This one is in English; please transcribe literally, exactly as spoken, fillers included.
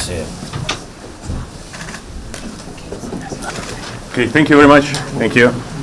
see it. Okay, thank you very much. Thank you.